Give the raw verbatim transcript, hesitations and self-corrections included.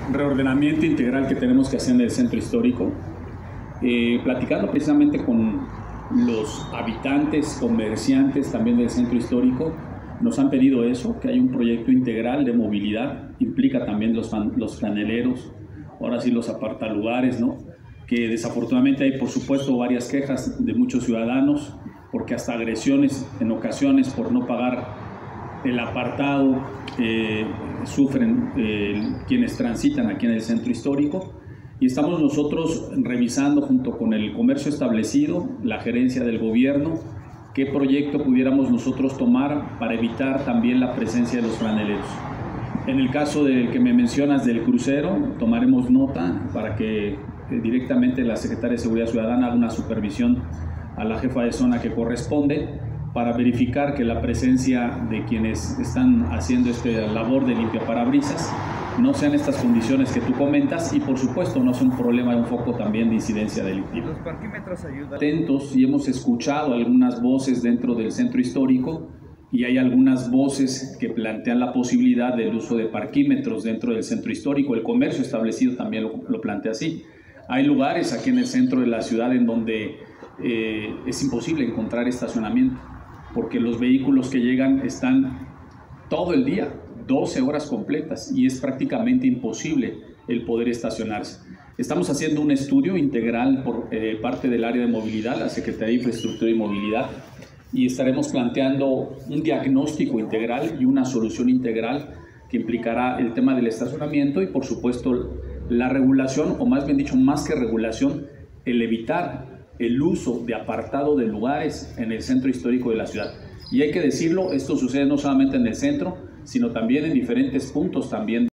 reordenamiento integral que tenemos que hacer en el centro histórico, eh, platicando precisamente con los habitantes, comerciantes también del centro histórico, nos han pedido eso, que hay un proyecto integral de movilidad, implica también los, los franeleros, ahora sí los apartalugares, ¿no? Que desafortunadamente hay por supuesto varias quejas de muchos ciudadanos, porque hasta agresiones en ocasiones por no pagar el apartado eh, sufren eh, quienes transitan aquí en el centro histórico, y estamos nosotros revisando junto con el comercio establecido, la gerencia del gobierno, qué proyecto pudiéramos nosotros tomar para evitar también la presencia de los franeleros. En el caso del que me mencionas del crucero, tomaremos nota para que directamente la Secretaría de Seguridad Ciudadana haga una supervisión a la jefa de zona que corresponde para verificar que la presencia de quienes están haciendo esta labor de limpia parabrisas no sean estas condiciones que tú comentas, y por supuesto no sea un problema, un foco también de incidencia delictiva. Los parquímetros ayudan. Atentos, y hemos escuchado algunas voces dentro del centro histórico, y hay algunas voces que plantean la posibilidad del uso de parquímetros dentro del centro histórico. El comercio establecido también lo, lo plantea así. Hay lugares aquí en el centro de la ciudad en donde eh, es imposible encontrar estacionamiento, porque los vehículos que llegan están todo el día, doce horas completas, y es prácticamente imposible el poder estacionarse. Estamos haciendo un estudio integral por eh, parte del área de movilidad, la Secretaría de Infraestructura y Movilidad, y estaremos planteando un diagnóstico integral y una solución integral que implicará el tema del estacionamiento y por supuesto la regulación, o más bien dicho, más que regulación, el evitar el uso de apartado de lugares en el centro histórico de la ciudad. Y hay que decirlo, esto sucede no solamente en el centro, sino también en diferentes puntos también